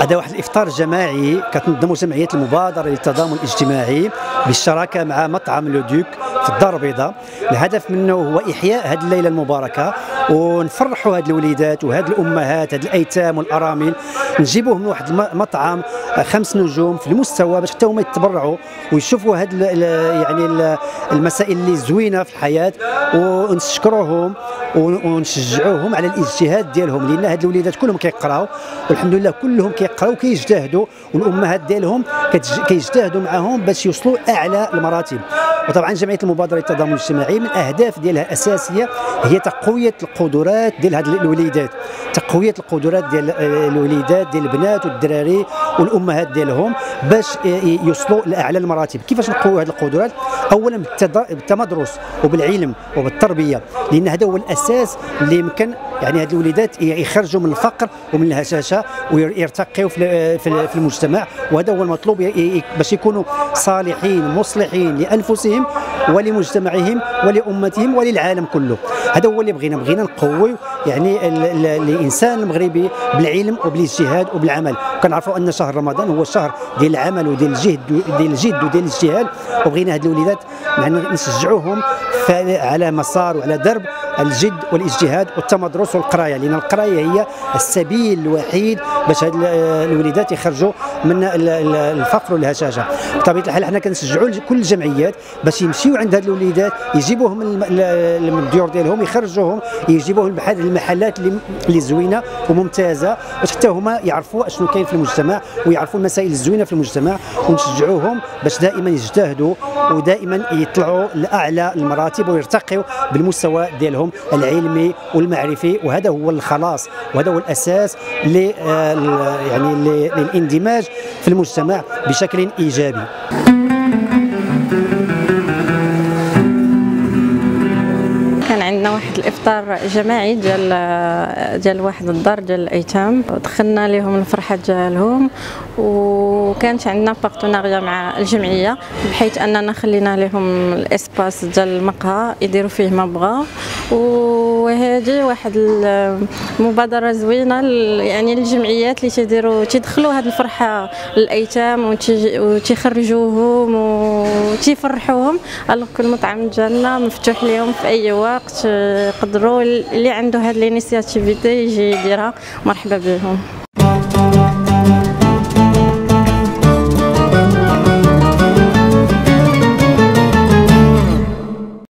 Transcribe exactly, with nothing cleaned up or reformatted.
هذا واحد الافطار جماعي كتنظمه جمعيه المبادره للتضامن الاجتماعي بالشراكه مع مطعم لو دوك في الدار البيضاء. الهدف منه هو احياء هذه الليله المباركه ونفرحوا هاد الوليدات وهاد الامهات هاد الايتام والارامل، نجيبوهم من واحد المطعم خمس نجوم في المستوى باش حتى هما يتبرعوا ويشوفوا هاد يعني المسائل اللي زوينه في الحياه، ونشكروهم ونشجعوهم على الاجتهاد ديالهم، لان هاد الوليدات كلهم كيقراو والحمد لله كلهم كيقراو وكيجتهدوا، والامهات ديالهم كيجتهدوا معاهم باش يوصلوا اعلى المراتب. وطبعا جمعيه المبادره للتضامن الاجتماعي من الاهداف ديالها الاساسيه هي تقويه القدرات ديال هاد الوليدات، تقويه القدرات ديال الوليدات ديال البنات والدراري والامهات ديالهم باش يوصلوا لاعلى المراتب. كيفاش نقويو هذه القدرات؟ اولا بالتمدرس وبالعلم وبالتربيه، لان هذا هو الاساس اللي يمكن يعني هاد الوليدات يخرجوا من الفقر ومن الهشاشه ويرتقيوا في في المجتمع، وهذا هو المطلوب باش يكونوا صالحين مصلحين لانفسهم ولمجتمعهم ولامتهم وللعالم كله. هذا هو اللي بغينا بغينا نقوي يعني الانسان المغربي بالعلم وبالاجتهاد وبالعمل. كنعرفوا ان شهر رمضان هو الشهر ديال العمل وديال الجهد ديال الجد وديال الاجتهاد، وبغينا هاد الوليدات يعني نشجعوهم على مسار وعلى درب الجد والاجتهاد والتمدرس والقرايه، لان القرايه هي السبيل الوحيد باش هاد الوليدات يخرجوا من الفقر والهشاشه. بطبيعه الحال حنا كنشجعوا كل الجمعيات باش يمشيو عند هاد الوليدات، يجيبوهم من الديور ديالهم، يخرجوهم يجيبوهم بحال المحلات اللي اللي زوينه وممتازه باش حتى هما يعرفوا اشنو كاين في المجتمع ويعرفوا المسائل الزوينه في المجتمع، ونشجعوهم باش دائما يجتهدوا ودائما يطلعوا لاعلى المراتب ويرتقوا بالمستوى ديالهم العلمي والمعرفي. وهذا هو الخلاص وهذا هو الاساس ل يعني للاندماج في المجتمع بشكل ايجابي. كان عندنا واحد الافطار جماعي ديال ديال واحد الدار ديال الايتام، دخلنا لهم الفرحه ديالهم، وكانت عندنا بارتناريا مع الجمعيه بحيث اننا خلينا لهم الاسباس ديال المقهى يديروا فيه ما بغاو، وهذه واحد المبادره زوينه يعني الجمعيات اللي تيديروا تيدخلوا هذه الفرحه للايتام وتيخرجوهم وتيفرحوهم. الوغ المطعم ديالنا مفتوح لهم في اي وقت، يقدروا اللي عنده هذه الانيسياتيفيتي يجي يديرها، مرحبا بهم.